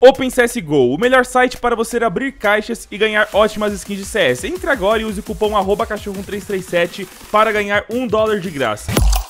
OpenCSGO, o melhor site para você abrir caixas e ganhar ótimas skins de CS. Entre agora e use o cupom @cachorro1337 para ganhar $1 de graça.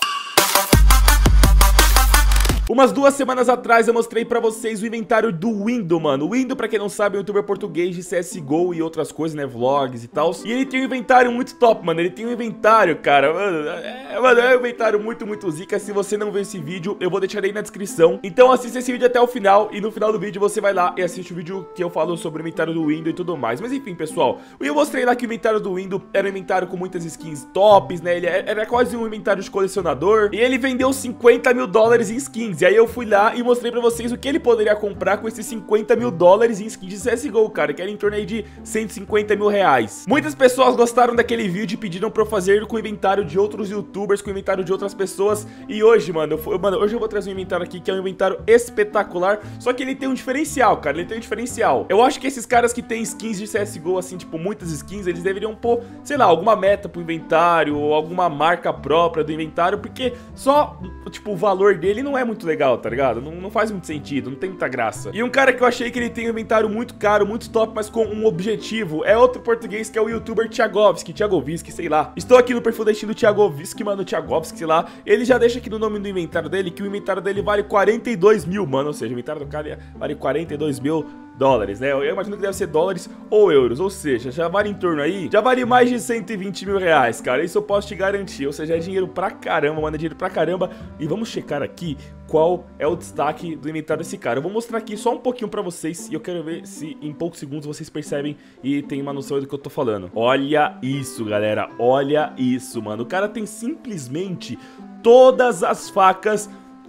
Umas 2 semanas atrás eu mostrei pra vocês o inventário do Windo, mano. O Windo, pra quem não sabe, é um youtuber português de CSGO e outras coisas, né, vlogs e tal. E ele tem um inventário muito top, mano. Ele tem um inventário, cara, mano, é um inventário muito zica. Se você não viu esse vídeo, eu vou deixar aí na descrição. Então assista esse vídeo até o final e no final do vídeo você vai lá e assiste o vídeo que eu falo sobre o inventário do Windo e tudo mais. Mas enfim, pessoal, eu mostrei lá que o inventário do Windo era um inventário com muitas skins tops, né? Ele era quase um inventário de colecionador. E ele vendeu $50 mil em skins. E aí eu fui lá e mostrei pra vocês o que ele poderia comprar com esses $50 mil em skins de CSGO, cara, que era em torno aí de R$150 mil. Muitas pessoas gostaram daquele vídeo e pediram pra eu fazer com o inventário de outros youtubers, com o inventário de outras pessoas. E hoje, mano, hoje eu vou trazer um inventário aqui que é um inventário espetacular. Só que ele tem um diferencial, cara, ele tem um diferencial. Eu acho que esses caras que tem skins de CSGO, assim, tipo, muitas skins, eles deveriam pôr, sei lá, alguma meta pro inventário ou alguma marca própria do inventário, porque só, tipo, o valor dele não é muito legal, tá ligado? Não faz muito sentido, não tem muita graça. E um cara que eu achei que ele tem um inventário muito caro, muito top, mas com um objetivo, é outro português que é o youtuber Thiagovski, sei lá. Estou aqui no perfil da estilo Thiagovski, mano, Thiagovski, sei lá. Ele já deixa aqui no nome do inventário dele que o inventário dele vale 42 mil, mano, ou seja, o inventário do cara vale 42 mil dólares, né? Eu imagino que deve ser dólares ou euros, ou seja, já vale em torno aí, já vale mais de 120 mil reais, cara, isso eu posso te garantir, ou seja, é dinheiro pra caramba, mano, é dinheiro pra caramba. E vamos checar aqui qual é o destaque do inventário desse cara. Eu vou mostrar aqui só um pouquinho pra vocês e eu quero ver se em poucos segundos vocês percebem e tem uma noção do que eu tô falando. Olha isso, galera, olha isso, mano, o cara tem simplesmente todas as facas,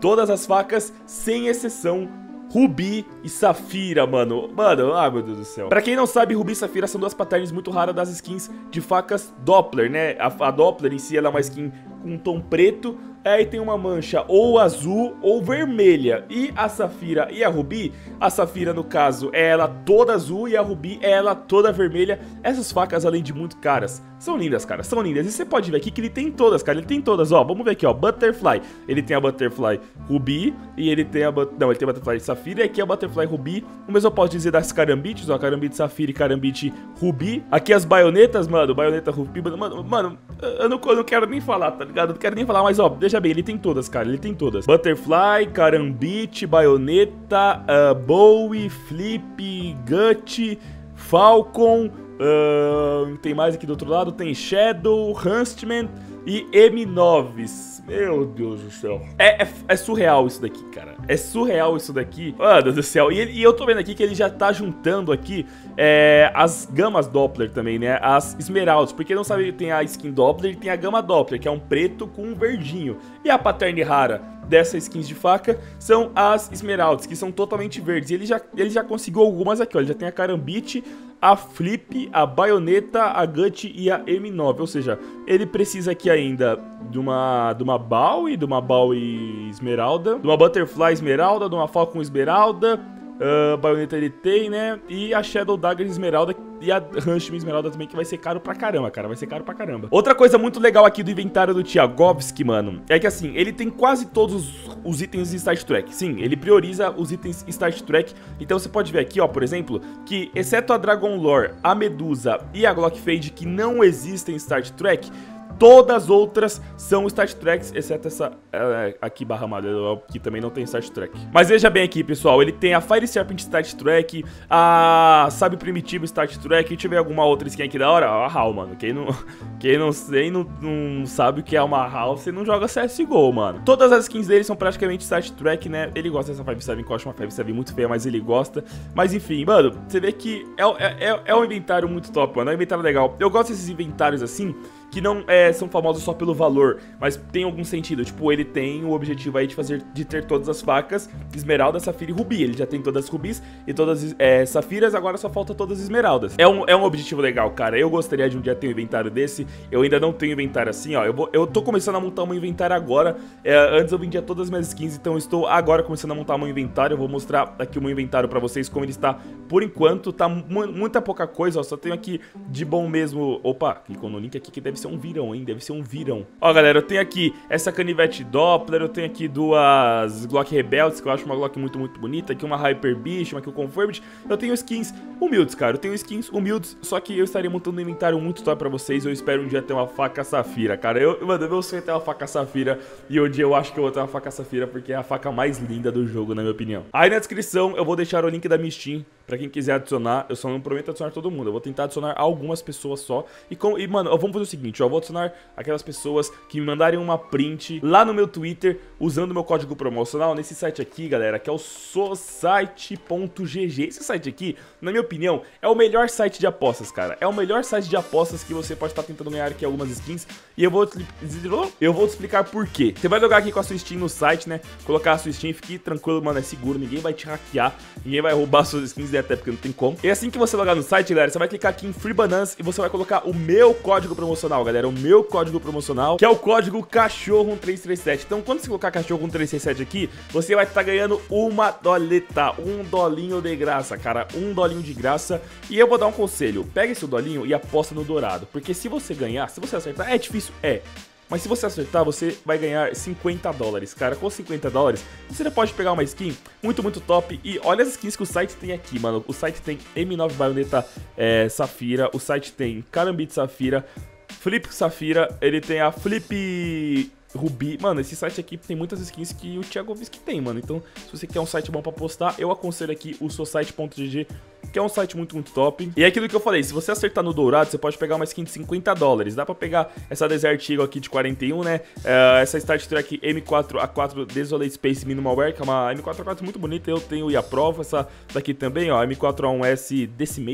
sem exceção, Rubi e Safira, mano. Ai, meu Deus do céu. Pra quem não sabe, Rubi e Safira são duas patterns muito raras das skins de facas Doppler, né? A Doppler em si, ela é uma skin com um tom preto. Aí tem uma mancha ou azul ou vermelha. E a Safira e a Rubi, a Safira no caso é ela toda azul e a Rubi é ela toda vermelha. Essas facas, além de muito caras, são lindas, cara, são lindas. E você pode ver aqui que ele tem todas, cara, ele tem todas, ó. Vamos ver aqui, ó, Butterfly. Ele tem a Butterfly Rubi e ele tem a ele tem a Butterfly Safira e aqui a Butterfly Rubi. O mesmo eu posso dizer das Carambites, ó, Carambite Safira e Carambite Rubi. Aqui as baionetas, mano, baioneta Rubi, mano, eu não quero nem falar, tá ligado? Eu não quero nem falar, mas ó, deixa bem, ele tem todas, cara, ele tem todas. Butterfly, Carambite, baioneta, Bowie, Flip, Gut, Falcon, tem mais aqui do outro lado, tem Shadow, Huntsman e M9s. Meu Deus do céu. É surreal isso daqui, cara. É surreal isso daqui. Meu Deus do céu. E eu tô vendo aqui que ele já tá juntando aqui as gamas Doppler também, né? As esmeraldas. Porque não sabe, tem a skin Doppler e tem a gama Doppler, que é um preto com um verdinho. E a pattern rara dessas skins de faca são as esmeraldas, que são totalmente verdes. E ele já conseguiu algumas aqui, ó. Ele já tem a Carambite, a Flip, a baioneta, a Gut e a M9. Ou seja, ele precisa aqui ainda de uma Bowie, esmeralda, de uma Butterfly esmeralda, de uma Falcon esmeralda, baioneta ele tem, né? E a Shadow Dagger esmeralda e a Huntsman esmeralda também, que vai ser caro pra caramba, cara, vai ser caro pra caramba. Outra coisa muito legal aqui do inventário do Thiagovski, mano, é que assim, ele tem quase todos os itens de Start Track. Sim, ele prioriza os itens Start Track. Então você pode ver aqui, ó, por exemplo, que exceto a Dragon Lore, a Medusa e a Glock Fade, que não existem em Start Track, todas as outras são Start Tracks, exceto essa aqui barra amarela, que também não tem Start Track. Mas veja bem aqui, pessoal, ele tem a Fire Serpent Start Track, a Sábio Primitivo Start Track, deixa eu ver alguma outra skin aqui da hora, a HAL, mano. Quem não sabe o que é uma HAL, você não joga CSGO, mano. Todas as skins dele são praticamente Start Track, né? Ele gosta dessa 5-7, que eu acho uma 5-7 muito feia, mas ele gosta. Mas enfim, mano, você vê que é um inventário muito top, mano, é um inventário legal. Eu gosto desses inventários assim, que não são famosos só pelo valor, mas tem algum sentido. Tipo, ele tem o objetivo aí de ter todas as facas Esmeralda, Safira e Rubi. Ele já tem todas as Rubis e todas as Safiras, agora só falta todas as Esmeraldas. É um objetivo legal, cara. Eu gostaria de um dia ter um inventário desse. Eu ainda não tenho inventário assim, ó. Eu tô começando a montar um inventário agora. Antes eu vendia todas as minhas skins, então eu estou agora começando a montar um inventário. Eu vou mostrar aqui o meu inventário pra vocês, como ele está por enquanto. Tá muita pouca coisa, ó. Só tenho aqui de bom mesmo. Opa, clicou no link aqui que deve ser ser um virão, hein? Deve ser um virão. Ó, galera, eu tenho aqui essa canivete Doppler, eu tenho aqui duas Glock Rebeldes, que eu acho uma Glock muito, muito bonita. Aqui uma Hyper Beast, uma aqui o Confirmed. Eu tenho skins humildes, cara. Eu tenho skins humildes, só que eu estaria montando um inventário muito top pra vocês. Eu espero um dia ter uma faca safira, cara. Mano, meu sonho é ter uma faca safira. E um dia eu acho que eu vou ter uma faca safira, porque é a faca mais linda do jogo, na minha opinião. Aí na descrição eu vou deixar o link da minha Steam pra quem quiser adicionar. Eu só não prometo adicionar todo mundo. Eu vou tentar adicionar algumas pessoas só. E mano, vamos fazer o seguinte, ó. Eu vou adicionar aquelas pessoas que me mandarem uma print lá no meu Twitter usando o meu código promocional nesse site aqui, galera, que é o society.gg. Esse site aqui, na minha opinião, é o melhor site de apostas, cara. É o melhor site de apostas que você pode estar tentando ganhar aqui algumas skins. E eu vou te explicar por quê. Você vai jogar aqui com a sua Steam no site, né? Colocar a sua Steam, fique tranquilo, mano, é seguro. Ninguém vai te hackear, ninguém vai roubar suas skins, até porque não tem como. E assim que você logar no site, galera, você vai clicar aqui em Free Bananas e você vai colocar o meu código promocional, galera. O meu código promocional, que é o código Cachorro1337. Então, quando você colocar Cachorro1337 aqui, você vai estar ganhando uma doleta, um dolinho de graça, cara, um dolinho de graça. E eu vou dar um conselho, pega esse dolinho e aposta no dourado, porque se você ganhar, se você acertar, é difícil, mas se você acertar, você vai ganhar 50 dólares, cara. Com 50 dólares, você já pode pegar uma skin muito, muito top. E olha as skins que o site tem aqui, mano. O site tem M9 Baioneta Safira, o site tem Karambit Safira, Flip Safira, ele tem a Flip Ruby. Mano, esse site aqui tem muitas skins que o Thiagovski tem, mano. Então, se você quer um site bom pra postar, eu aconselho aqui o society.gg, que é um site muito, muito top. E é aquilo que eu falei, se você acertar no dourado, você pode pegar uma skin de 50 dólares. Dá pra pegar essa Desert Eagle aqui de 41, né? Essa Start Track M4A4 Desolate Space Minimal Wear, que é uma M4A4 muito bonita, eu tenho e aprovo. Essa daqui também, ó, M4A1S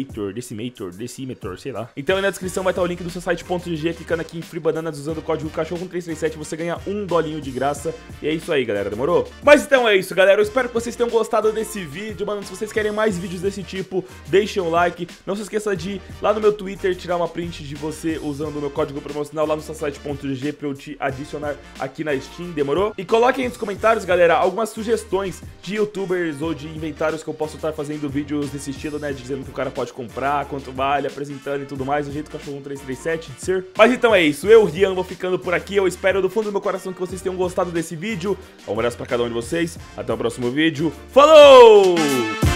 Decimator, sei lá. Então aí na descrição vai estar o link do society.gg, clicando aqui em Free Bananas usando o código Cachorro1337, você ganha um dolinho de graça. E é isso aí, galera, demorou? Mas então é isso, galera, eu espero que vocês tenham gostado desse vídeo, mano. Se vocês querem mais vídeos desse tipo, deixem um like. Não se esqueça de ir lá no meu Twitter, tirar uma print de você usando o meu código promocional lá no society.gg pra eu te adicionar aqui na Steam, demorou? E coloquem aí nos comentários, galera, algumas sugestões de youtubers ou de inventários que eu posso estar fazendo vídeos desse estilo, né, dizendo que o cara pode comprar, quanto vale, apresentando e tudo mais, do jeito Cachorro1337 de ser. Mas então é isso, eu, Rian, vou ficando por aqui. Eu espero do fundo do meu coração que vocês tenham gostado desse vídeo. Um abraço pra cada um de vocês, até o próximo vídeo, falou!